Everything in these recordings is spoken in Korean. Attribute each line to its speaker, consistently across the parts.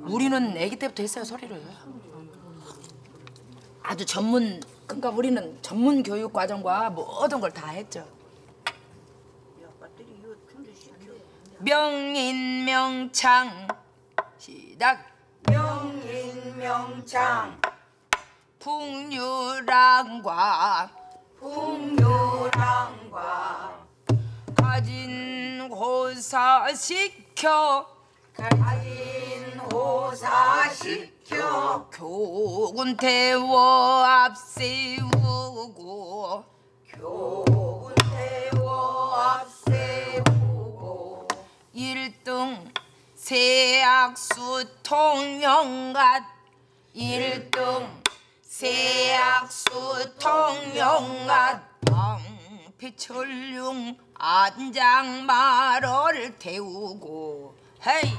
Speaker 1: 우리는 아기 때부터 했어요, 소리를. 아주 전문, 그러니까 우리는 전문 교육 과정과 모든 걸 다 했죠. 명인명창 시작.
Speaker 2: 명인명창
Speaker 1: 풍류랑과 가진 호사시켜 교군 태워 앞세우고 일등 세악수 통영갓 방피철룡 안장마를 태우고 헤이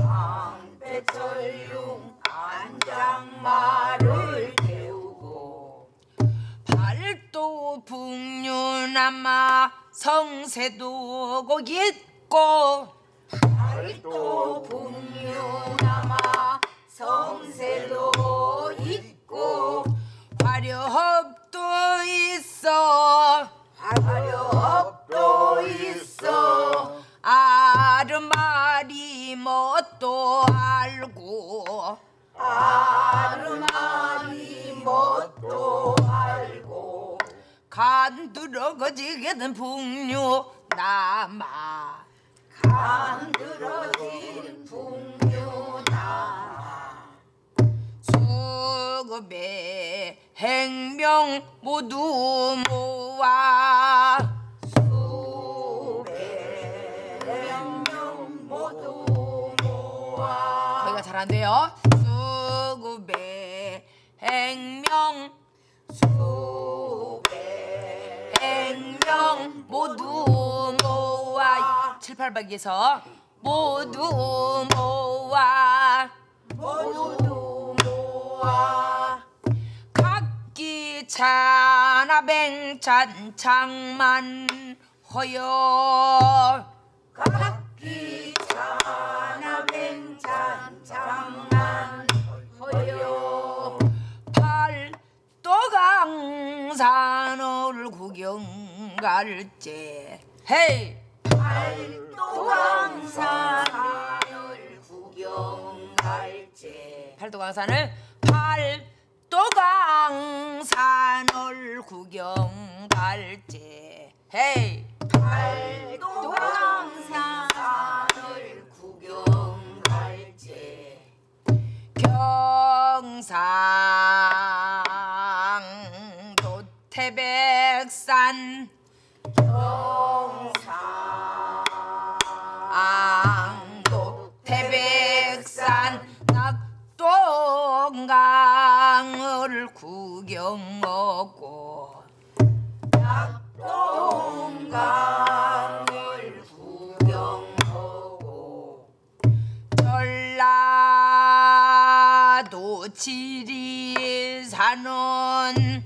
Speaker 2: 안장마를 태우고
Speaker 1: 팔도 북류남아 성세도고 있고
Speaker 2: 팔도 북류남아 성세도 있고
Speaker 1: 화려업도 있어 아르마리 뭣도 알고 간들어거지게든 북류남아 수급의 행명 모두 모아 거기가 잘 안 돼요. 수급의 행명 모두 모아 7, 8박에서 모두 모아 각기 찬하뱅찬 장만 허여 팔도강산을 구경 갈제 헤이 팔도강산을 구경 갈제 헤이 경상도 태백산 낙동강을 구경하고 전라도 지리산은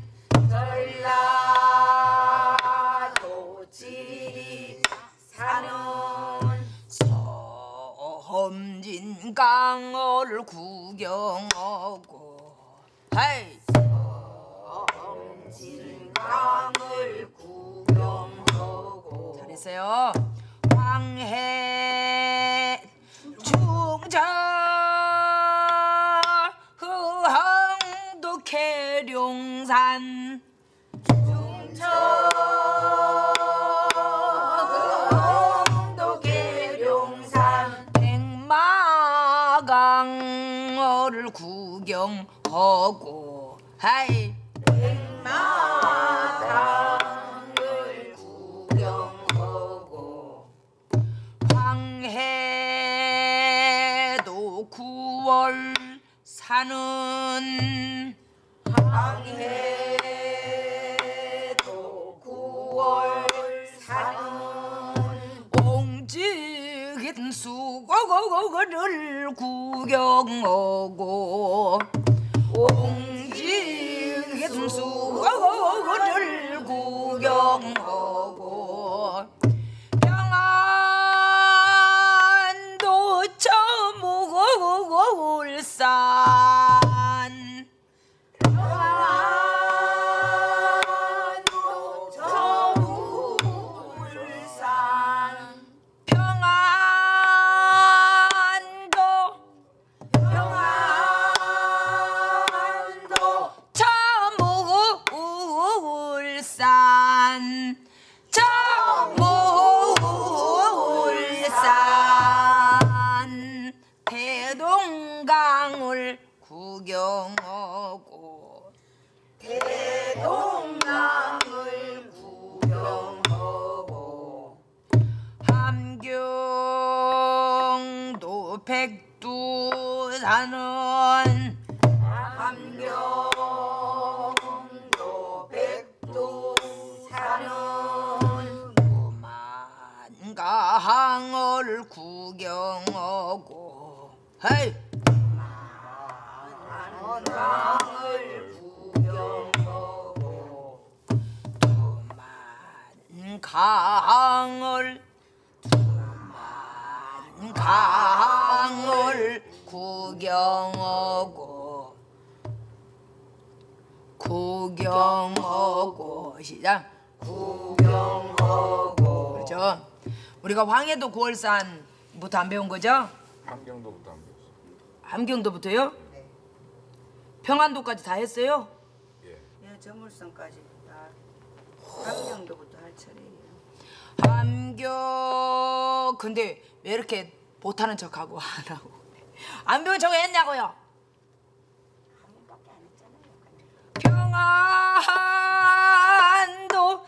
Speaker 1: 섬진강을 구경하고 헤이 잘했어요. 황해 중자 흥도 계룡산 백마강을 구경하고 하이 황해도 9월 사는 옹지긴 수고를 구경하고 옹지긴 수고를 구경하고 평안도 처묵을
Speaker 2: 대동강을 구경하고
Speaker 1: 함경도 백두산은
Speaker 2: 함경도 백두산은
Speaker 1: 만강을 구경하고 헤이
Speaker 2: 만강을 구경하고
Speaker 1: 만강을 구경하고 시작
Speaker 2: 구경하고
Speaker 1: 그렇죠. 우리가 황해도 9월산부터 안 배운 거죠?
Speaker 3: 함경도부터 안 배웠어요.
Speaker 1: 함경도부터요? 평안도까지 다 했어요?
Speaker 4: 예, 저물선까지 다 함경도부터 할 차례예요.
Speaker 1: 함경 근데 왜 이렇게 못하는 척하고 안 하고 안 배운 척 했냐고요? 평안도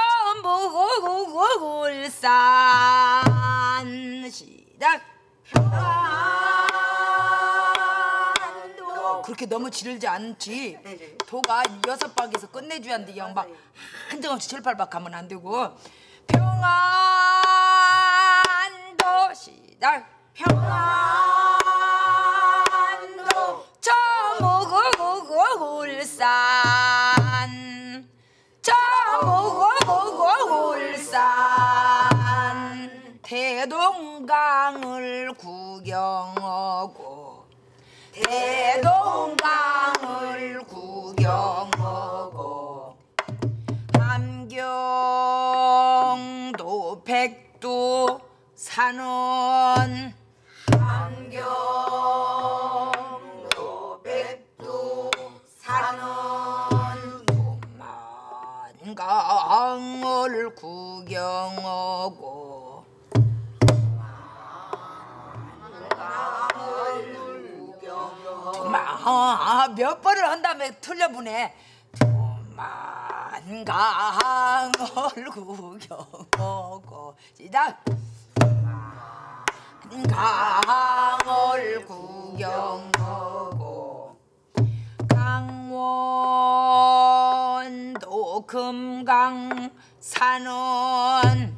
Speaker 1: 전부 울산 시작
Speaker 2: 평안도
Speaker 1: 그렇게 너무 지르지 않지 도가 6박에서 끝내줘야 하는데 영박 한정없이 7, 8박 가면 안 되고 평안도 시작
Speaker 2: 평안도
Speaker 1: 전부 울산 전부 울산 대동강을 구경하고 대동강을 구경하고 함경도 백두산은
Speaker 2: 함경도 백두산은
Speaker 1: 만강을 구경하고 몇 번을 한 다음에 틀려보네 만강을 구경하고 시작 강을 구경하고 강원도 금강산은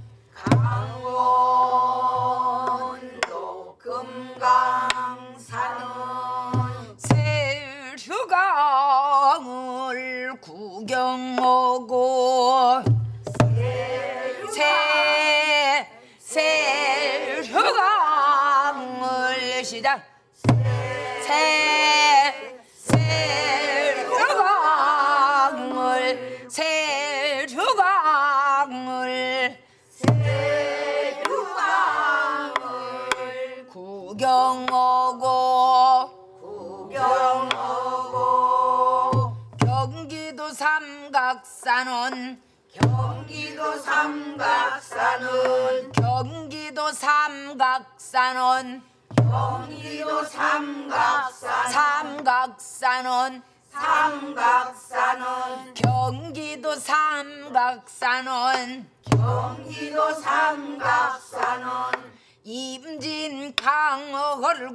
Speaker 2: 강원도 금강산은
Speaker 1: 세류강을 구경하고 세류강을 시작 세류강을 구경하고 경기도 삼각산은
Speaker 2: 경기도 삼각산은
Speaker 1: 경기도 삼각산은
Speaker 2: 경기도 삼각산은 삼각산은
Speaker 1: 경기도 삼각산은
Speaker 2: 경기도 삼각산은
Speaker 1: 임진강을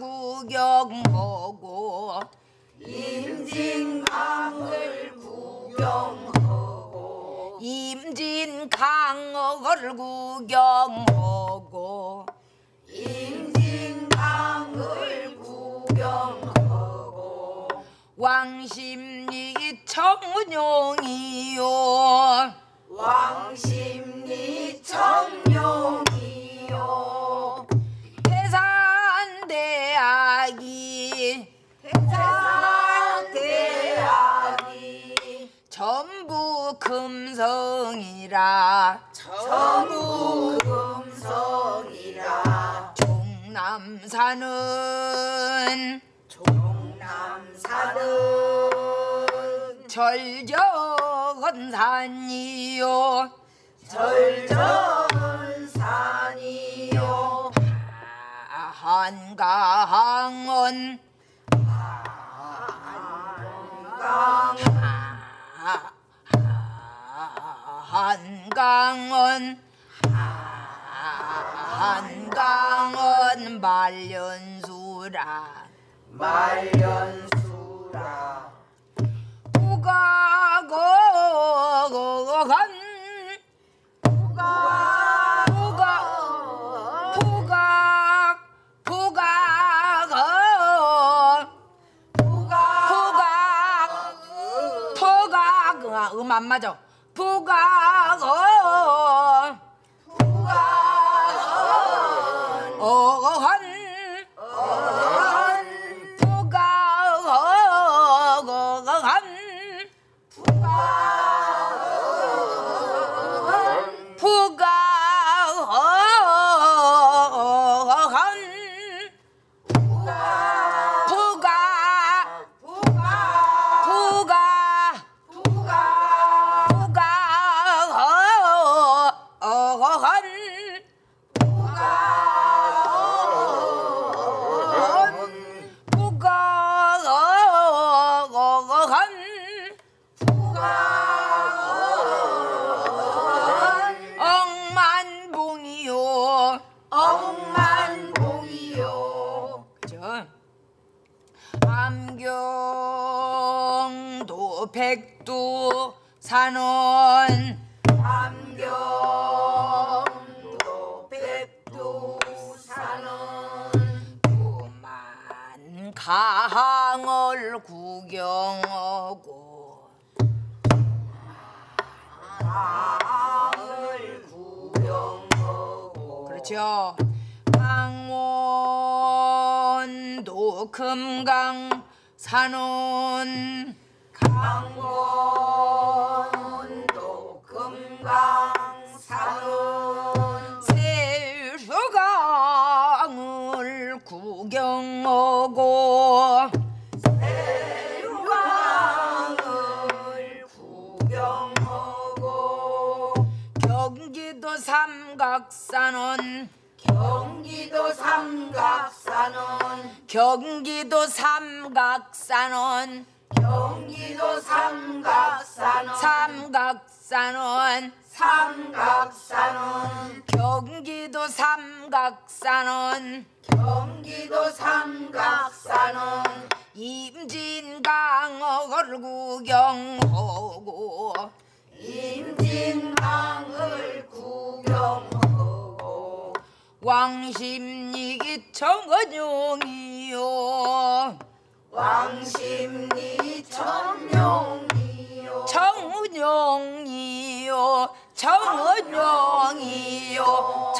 Speaker 1: 구경하고
Speaker 2: 임진강을 구경하고
Speaker 1: 임진강을 구경하고
Speaker 2: 임진강을 구경하고
Speaker 1: 왕십리 청룡이요
Speaker 2: 왕십리 청룡이요
Speaker 1: 태산대학이
Speaker 2: 태산대학이
Speaker 1: 전부 금성이라
Speaker 2: 전부 금성이라
Speaker 1: 종남산은
Speaker 2: 종남산은
Speaker 1: 절정산이요
Speaker 2: 절정산이요
Speaker 1: 한강은 한강은 말년수라
Speaker 2: 말년수라
Speaker 1: 부각은 안 맞아. 부각은
Speaker 2: 억만봉이요
Speaker 1: 그죠? 암경도 백두 산원
Speaker 2: 암경도 백두산은
Speaker 1: 그만 강을 구경하고
Speaker 2: 강을 구경하고
Speaker 1: 그렇죠. 강원도 금강 산원
Speaker 2: 강원도 금강산은
Speaker 1: 세수강을 구경하고
Speaker 2: 세류강을 구경하고
Speaker 1: 경기도 삼각산은
Speaker 2: 경기도 삼각산은
Speaker 1: 경기도 삼각산은
Speaker 2: 경기도 삼각산은
Speaker 1: 삼각산은
Speaker 2: 삼각산은
Speaker 1: 경기도 삼각산은
Speaker 2: 경기도 삼각산은
Speaker 1: 임진강을 구경하고
Speaker 2: 임진강을 구경하고
Speaker 1: 왕십리 청은용이요
Speaker 2: 왕십리 청룡이요
Speaker 1: 청룡이요 청룡이요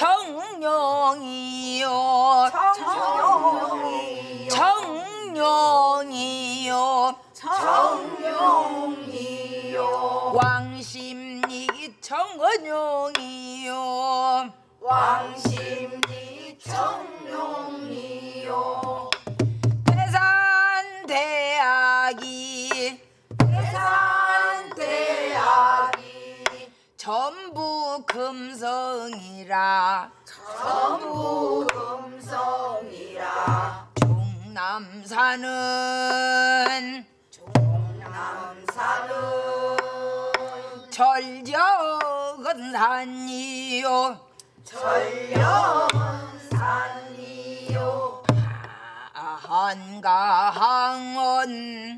Speaker 1: 청룡이요
Speaker 2: 청룡이요
Speaker 1: 청룡이요
Speaker 2: 청룡이요
Speaker 1: 왕십리 청은용이요
Speaker 2: 왕십리 청룡이요
Speaker 1: 대산대학이
Speaker 2: 대산대학이
Speaker 1: 전부 금성이라
Speaker 2: 전부 금성이라
Speaker 1: 종남산은
Speaker 2: 남산은
Speaker 1: 절적은 산이요
Speaker 2: 전령산이요
Speaker 1: 한가항은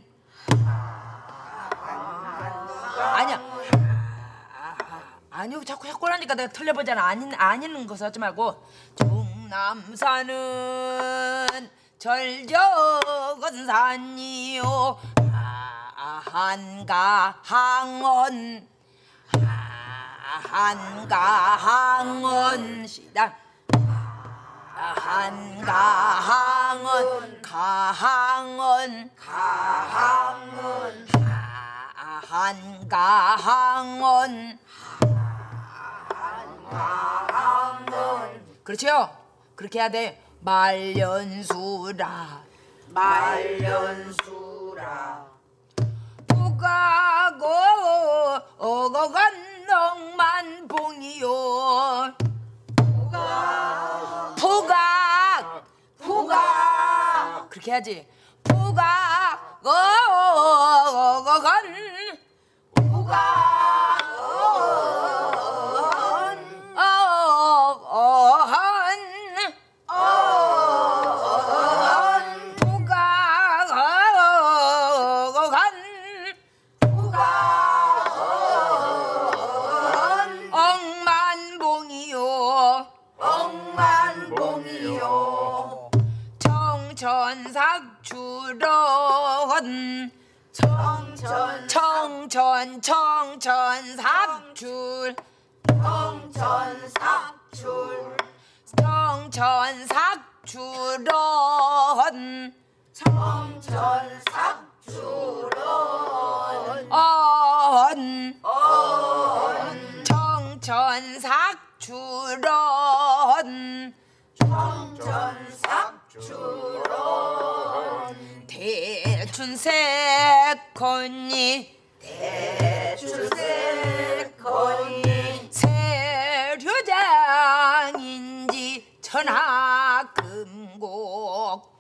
Speaker 1: 아니야 아니요 자꾸 하니까 내가 틀려보잖아 아니는 거 쓰지 말고 종남산은 절적은 산이요 한가항은 한가항은 시작 한가항은 가항은
Speaker 2: 가항은
Speaker 1: 한가항은
Speaker 2: 가항은
Speaker 1: 그렇죠? 그렇게 해야 돼. 말년수라
Speaker 2: 말년수라
Speaker 1: 부가고 어거간 넉만봉이요 부각 그렇게 해야지. 부각 어거간
Speaker 2: 부각
Speaker 1: 청천삭출
Speaker 2: 청천삭출
Speaker 1: 청천삭출은
Speaker 2: 청천삭출은
Speaker 1: 청천삭출은
Speaker 2: 청천삭출은
Speaker 1: 대춘세컨니
Speaker 2: 대출세컨이
Speaker 1: 세류장인지 천하금곡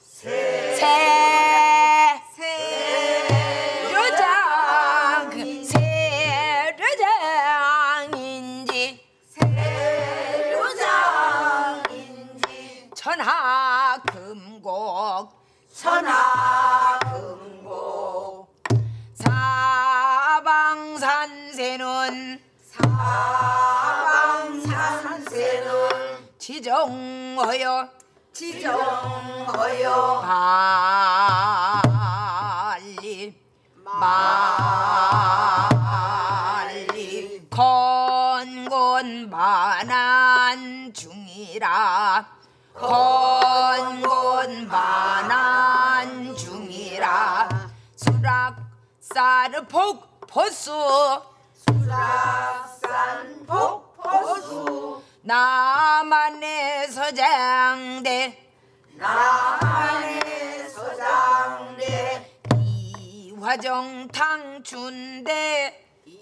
Speaker 1: 세류장인지
Speaker 2: 세류장인지
Speaker 1: 천하금곡
Speaker 2: 천하금곡
Speaker 1: 사방산세는
Speaker 2: 사방산세는
Speaker 1: 지정하여
Speaker 2: 지정하여
Speaker 1: 말리 건곤만한 중이라 건곤만한 중이라 수락사르 폭포수
Speaker 2: 수락산 폭포수
Speaker 1: 남한의 서장대
Speaker 2: 남한의 서장대
Speaker 1: 이화정탕춘대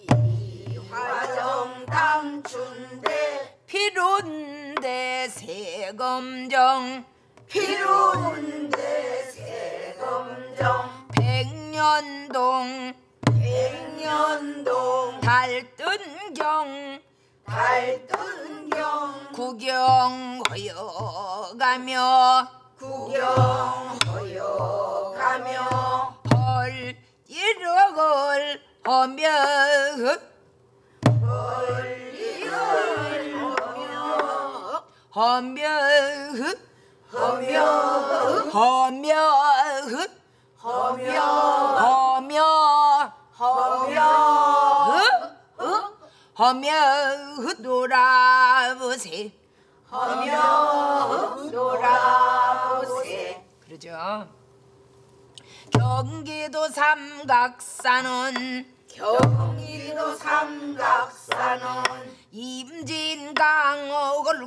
Speaker 2: 이화정탕춘대
Speaker 1: 피룬대 세검정
Speaker 2: 피룬대 세검정
Speaker 1: 백년동
Speaker 2: 백년동
Speaker 1: 달뜬경
Speaker 2: 달뜬경
Speaker 1: 구경하여 가며
Speaker 2: 구경하여 가며
Speaker 1: 헐 이력을 하며
Speaker 2: 멀리를
Speaker 1: 하며
Speaker 2: 하며
Speaker 1: 하며
Speaker 2: 하며
Speaker 1: 하며
Speaker 2: 하며
Speaker 1: 하며 놀아보세
Speaker 2: 하며 놀아보세
Speaker 1: 그러죠. 경기도 삼각산은
Speaker 2: 경기도 삼각산은
Speaker 1: 임진강을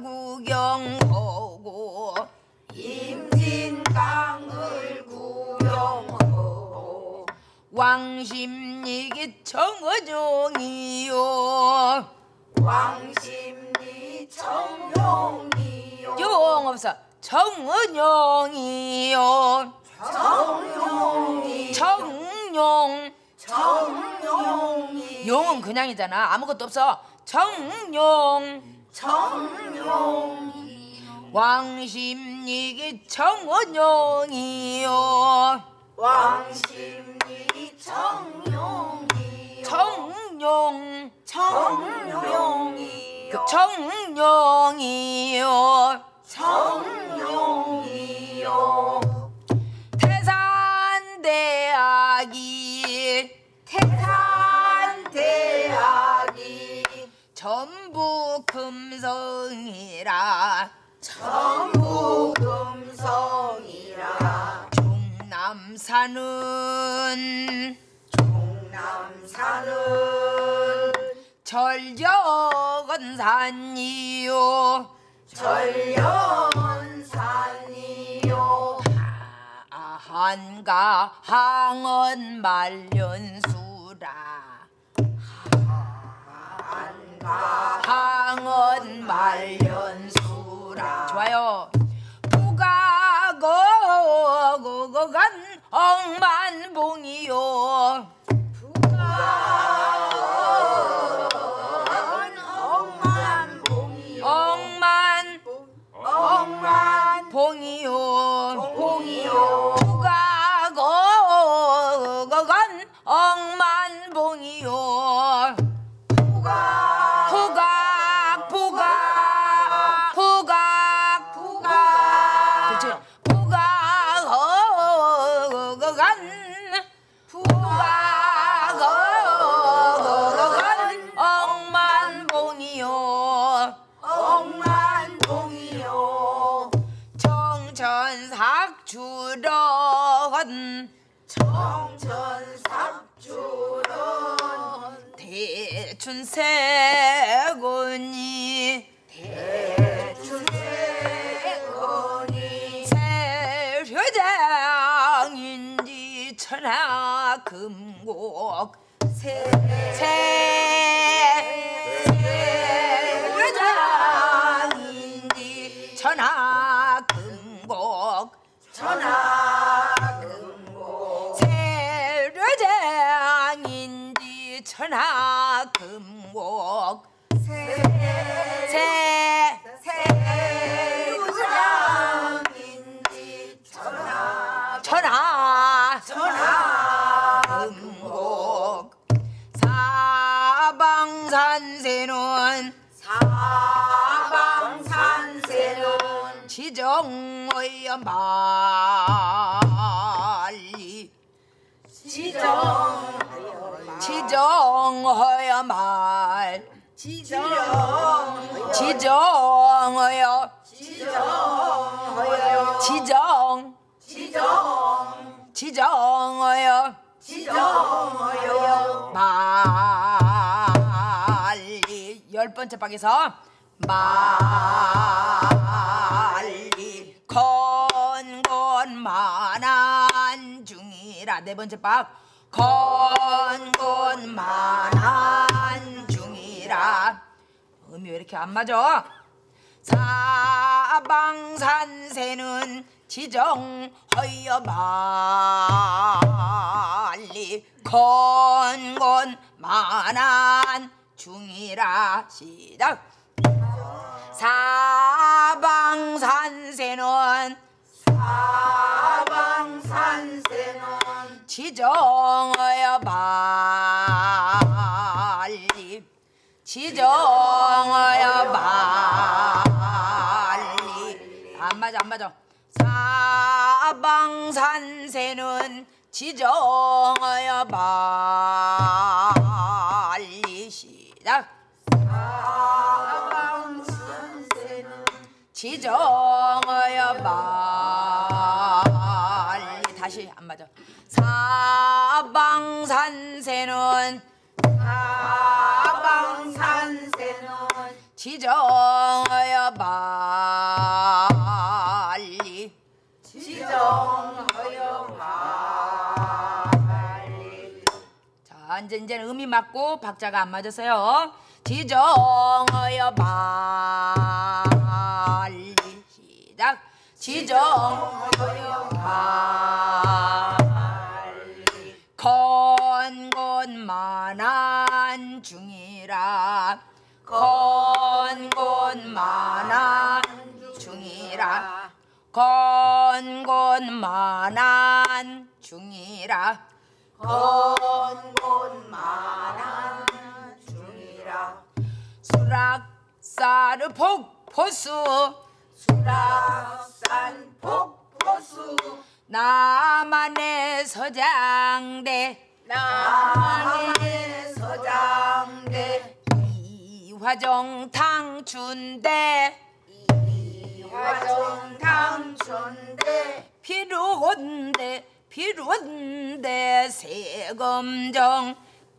Speaker 1: 구경하고
Speaker 2: 임진강을 구경하고
Speaker 1: 왕십리기 청어종이요
Speaker 2: 왕십리 청룡이요
Speaker 1: 용 없어 청어종이요
Speaker 2: 청룡이
Speaker 1: 청룡
Speaker 2: 청룡이
Speaker 1: 용은 그냥이잖아. 아무것도 없어. 청룡
Speaker 2: 청룡이
Speaker 1: 왕십리기 청어종이요
Speaker 2: 왕십리 청룡이요
Speaker 1: 청룡
Speaker 2: 청룡이요
Speaker 1: 청룡이요
Speaker 2: 청룡이요
Speaker 1: 태산대학이
Speaker 2: 태산대학이
Speaker 1: 전부 금성이라
Speaker 2: 전부 금성이라
Speaker 1: 종남산은
Speaker 2: 종남산은
Speaker 1: 절정산이요
Speaker 2: 절연산이요
Speaker 1: 한가 항원 말년수라 항원 말년수라 좋아요. 부가거거간 억만봉이요 억만봉이요
Speaker 2: 봉이요
Speaker 1: 부가거거간 억만봉이요 대춘세군이 세류장인지 천하금곡 세류장인지 천하금곡 세류장인지 천하금곡
Speaker 2: 세류장인지
Speaker 1: 천하금곡 사방산세는 지정의 말리 지정하여 말 지정하여 지정하여 말리 열 번째 박에서 말리 건곤만한 중이라 네 번째 박 건곤만한 중이라 음이 왜 이렇게 안 맞아? 사방산세는 지정하여 말리 건곤만한 중이라 시작 사방산세는 지정하여 말리 지정하여 말리 안 맞아 사방산세는 지정하여 말리 시작 지정하여 말리 다시 안 맞아 사방산세는 지정하여 말리 자 이제 음이 맞고 박자가 안 맞았어요 지정하여 말리 시작 지정하여 말리 건곤만한 중이라 건곤만한 중이라 건곤만한 중이라 수락사르 폭포수 남한의 서장대 이화정 탕춘대 피론대 세검정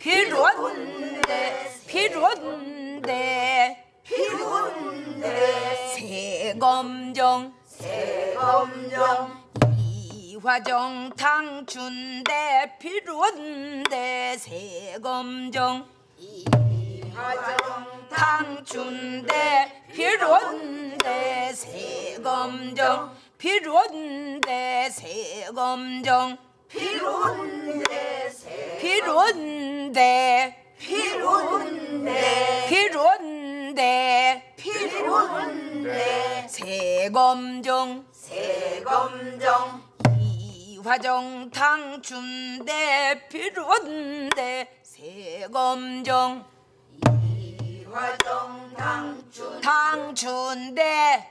Speaker 1: 피론대 세검정 이화정 탕춘대 피론대 세검정 탕춘대 피론대 세검정 피론대 세검정 피론대 세검정 이화정 탕춘대 피론대 세검정 탕춘대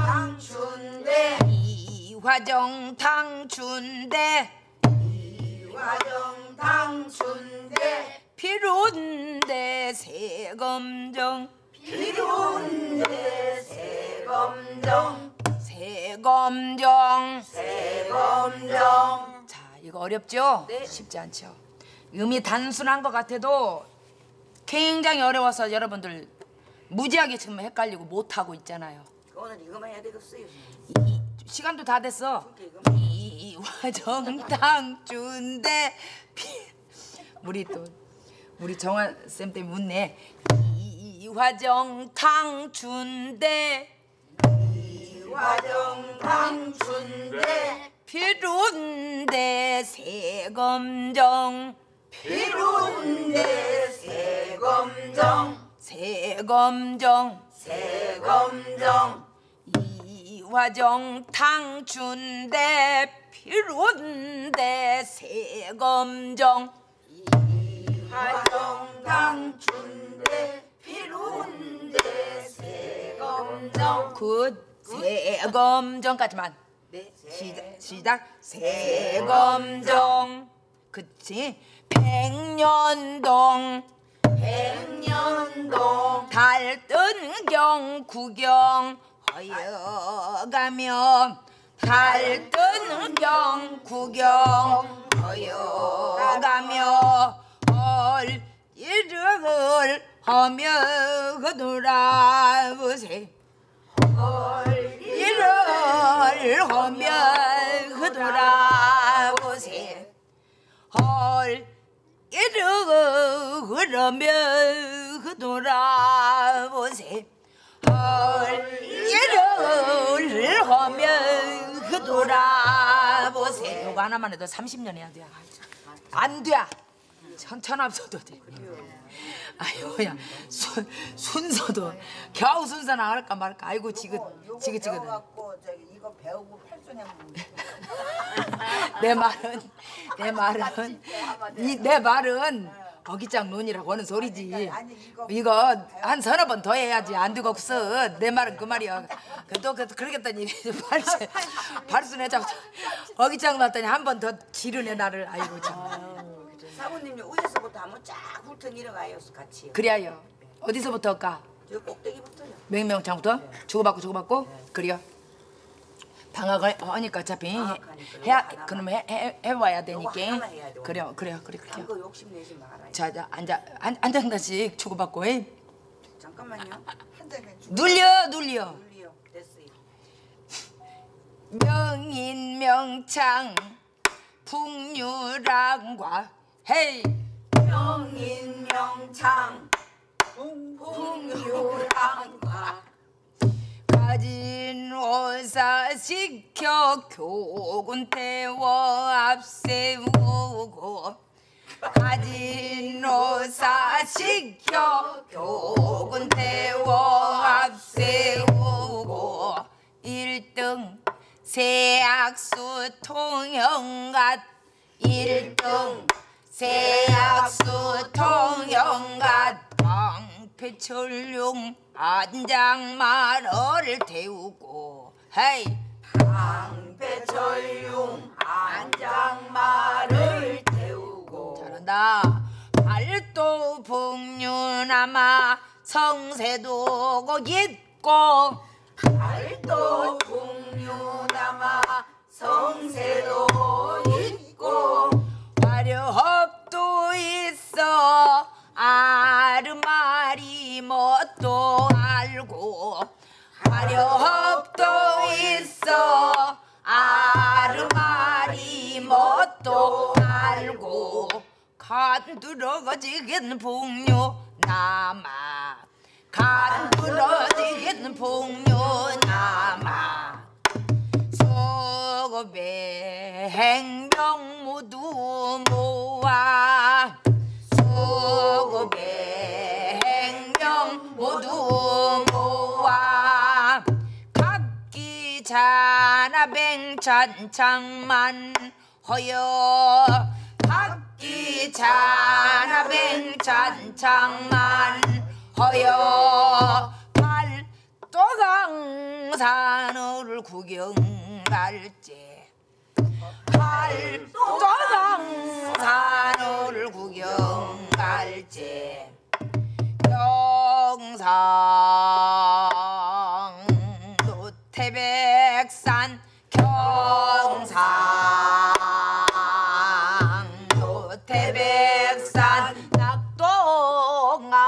Speaker 1: 이화정 탕춘대 피론대 세검정 자 이거 어렵죠? 쉽지 않죠? 음이 단순한 것 같아도 굉장히 어려워서 여러분들 무지하게 지금 헷갈리고 못하고 있잖아요.
Speaker 4: 오늘 이거만 해야 되겠어요.
Speaker 1: 시간도 다 됐어.
Speaker 4: 이거만.
Speaker 1: 이화정탕춘대 우리 정화 쌤 때문에 웃네. 이화정탕춘대
Speaker 2: 이화정탕춘대
Speaker 1: 피룬대 세검정
Speaker 2: 피룬대 세검정 세검정
Speaker 1: 이화정탕춘대 피룬대 세검정
Speaker 2: 이화정탕춘대 피룬대 세검정
Speaker 1: 굿 세검정까지만
Speaker 4: 네.
Speaker 1: 시작 세검정 그치 백년동
Speaker 2: 백년동
Speaker 1: 달뜬경 구경 허여가며 달뜬경 구경 허여가며 일을 하며 그돌아보세 일을 하며 그돌아보세 일을 하며 그돌아보세 일을 하며 그돌아보세 요거 하나만 해도 30년 해야 돼. 안 돼. 천천합서도 돼. 아유야 순서도 겨우 순서 나갈까 말까. 아이고 지긋지긋.
Speaker 4: 배워갖고 저기 이거 배우고 팔순하면
Speaker 1: 내 말은 어기장 논이라고 하는 소리지. 이거 한 서너 번 더 해야지 안 되고 없어. 내 말은 그 말이야. 또 그러겠다니 발순해 잡 어기장 놨더니 한 번 더 지르네 나를. 아이고 참.
Speaker 4: 사부님이 위에서부터 한번 쫙 훑어 내려가요 같이.
Speaker 1: 그래요. 어디서부터 할까?
Speaker 4: 저 꼭대기부터요.
Speaker 1: 맹명창부터 주고받고 그래요. 방학을 하니까 어차피 해야 그럼 해와야 되니까.
Speaker 4: 하나 해야 돼,
Speaker 1: 그래.
Speaker 4: 이거 욕심내지 말아요.
Speaker 1: 자 한 장씩 주고받고.
Speaker 4: 잠깐만요. 한 장만 주.
Speaker 1: 눌려.
Speaker 4: 눌리요. 됐어요.
Speaker 1: 명인명창 풍류랑과 헤이
Speaker 2: 명인명창 풍류랑과
Speaker 1: 가진 오사 시켜 교군 태워 앞세우고 가진 오사 시켜 교군 태워 앞세우고 1등 세악수 통영갓 1등 세악수 통영갓 방패철룡 안장마를 태우고 헤이
Speaker 2: 방패철룡 안장마를 태우고
Speaker 1: 잘한다. 팔도 풍류나마 성세도고 있고
Speaker 2: 팔도 풍류나마 성세도 있고
Speaker 1: 화려업도 있어 아르마리 뭣도 알고 화려업도 있어 아르마리 뭣도 알고 간드러지긴 풍류나마 간드러지긴 풍류나마 소급의 행명 모두 모아 소급의 행명 모두 모아 각기 자나뱅찬창만 허여 각기 자나뱅찬창만 허여 팔도강산을 구경 갈지 팔도강산을 구경 갈지 경상도 태백산 경상도 태백산 낙동강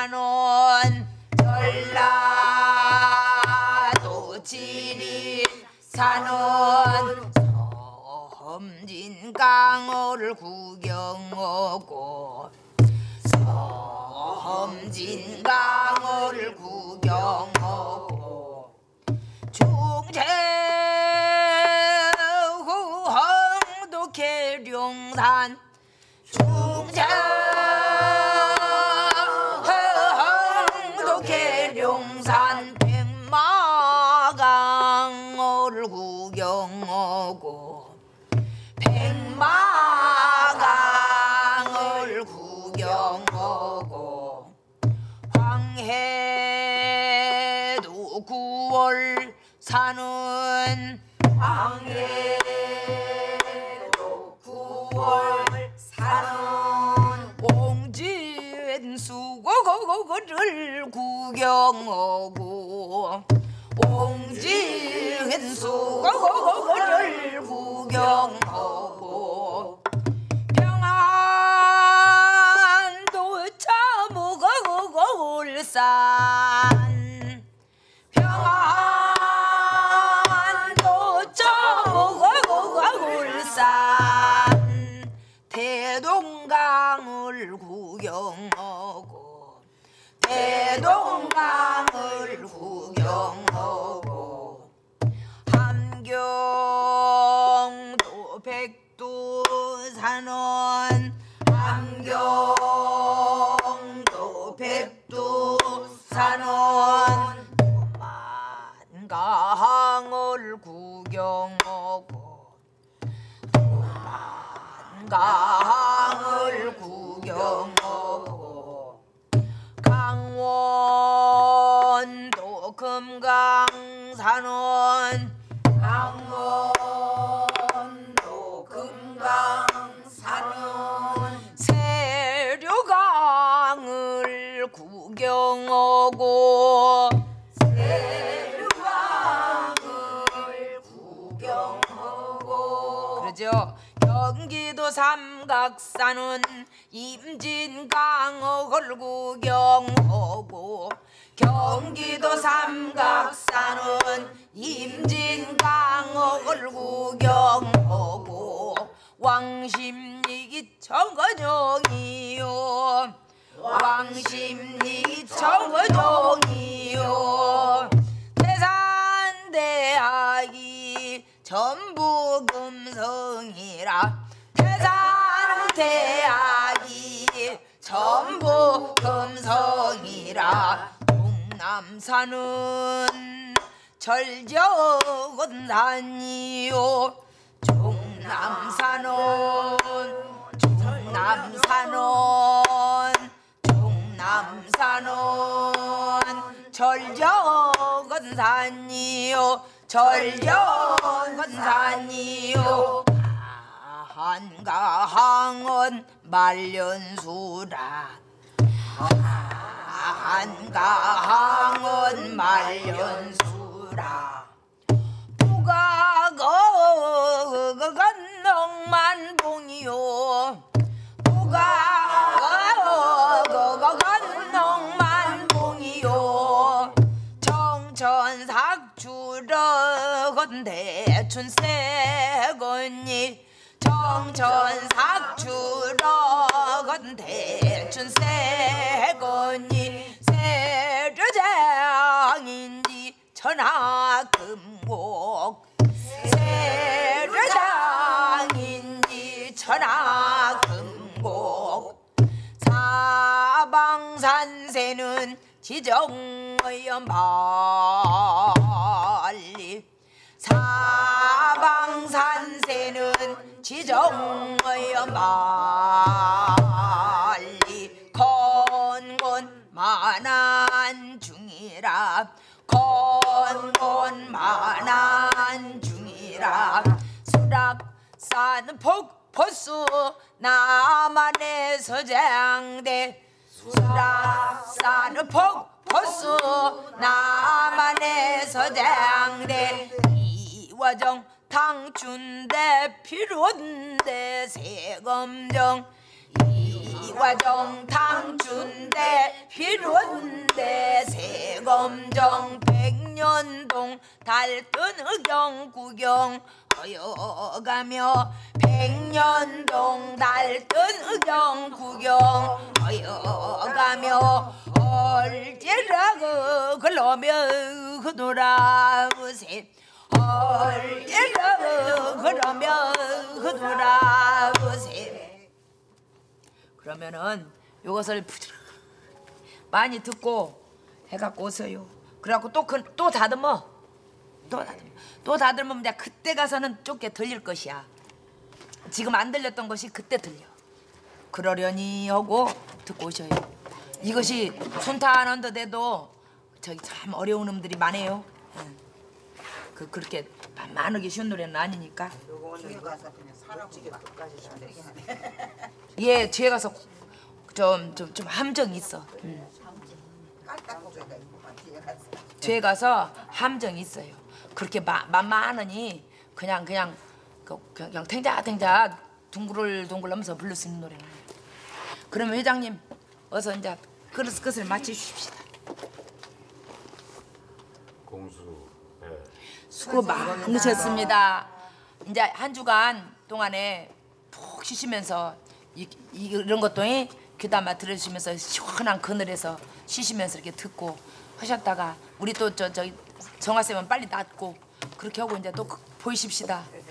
Speaker 1: 산원 전라도 지리 산원 섬진강어를 구경하고 섬진강어를 구경하고 중제후항도 계룡산 중제후항도 계룡산 백마강어를 구경하고 백마강을 구경하고 황해도 9월 사는
Speaker 2: 황해도 9월 사는
Speaker 1: 옹진수고를 구경하고 옹진수고를 구경하고 평안도 참우고 울산 평안도 참우고 울산 대동강을 구경하고 대동강을 구경하고 함경도 백두산원 함경도 백두산원 만강을 구경하고 만강을 구경하고 강원도 금강산원
Speaker 2: 강원도 금강산원
Speaker 1: 세류강을 구경하고
Speaker 2: 세류강을 구경하고
Speaker 1: 그러죠. 경기도 삼각산은 임진강을 구경하고 경기도 삼각산은 임진강을 구경하고 왕십리 청거정이요 왕십리 청거정이요 태산대학이 전부 금성이라 태산대학이 전부 금성이라 종남산은 절적은 산이요 종남산은 절적은 산이요 절적은 산이요 한가항은 말년수라 한가항은 말년수라 부가거건 넉만봉이요 부가거건 넉만봉이요 정천삭주러건 대춘세건이 정천삭주러건 대춘세건이 세류장인지 천하금곡 세류장인지 천하금곡 사방산세는 지정의연발리 사방산세는 지정의연발리 건곤만한 중이라 건곤만한 중이라 수락산 폭포수 남한의 서장대 수락산 폭포수 남한의 서장대 이화정 당춘대 피론대 세검정 이화정 당춘대 휘룬대 세검정 백년동 달뜬 의경 구경 어여가며 백년동 달뜬 의경 구경 어여가며 얼지라고 그러며 그돌아보세 얼지라고 그러며 그돌아보세. 그러면은 요것을 부드럽게 많이 듣고 해갖고 오세요. 그래갖고 또 다듬어. 또 다듬으면 이제 그때 가서는 좁게 들릴 것이야. 지금 안 들렸던 것이 그때 들려. 그러려니 하고 듣고 오셔요. 이것이 순탄한데도 저기 참 어려운 놈들이 많아요. 그렇게 만만하게 쉬운 노래는 아니니까. 예, 뒤에 가서 좀 함정이 있어. 뒤에 가서 함정이 있어요. 그렇게 만만하니 그냥 탱자탱자 둥글둥글 하면서 부를 수 있는 노래는. 그러면 회장님 어서 이제 그릇을 마치십시다.
Speaker 3: 공수. 네.
Speaker 1: 수고 많으셨습니다. 이제 한 주간 동안에 푹 쉬시면서 이런 것도 귀담아 들으시면서 시원한 그늘에서 쉬시면서 이렇게 듣고 하셨다가 우리 또 저기 정화쌤은 빨리 낫고 그렇게 하고 이제 또 보이십시다.